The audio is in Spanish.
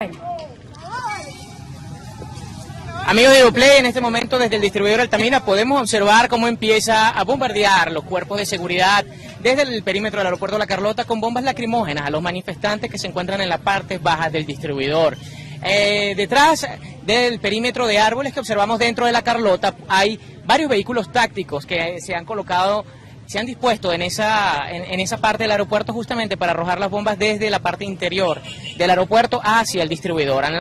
Amigos de Uplay, en este momento desde el distribuidor Altamira podemos observar cómo empieza a bombardear los cuerpos de seguridad desde el perímetro del aeropuerto La Carlota con bombas lacrimógenas a los manifestantes que se encuentran en las partes bajas del distribuidor. Detrás del perímetro de árboles que observamos dentro de La Carlota hay varios vehículos tácticos que se han dispuesto en esa parte del aeropuerto justamente para arrojar las bombas desde la parte interior del aeropuerto hacia el distribuidor.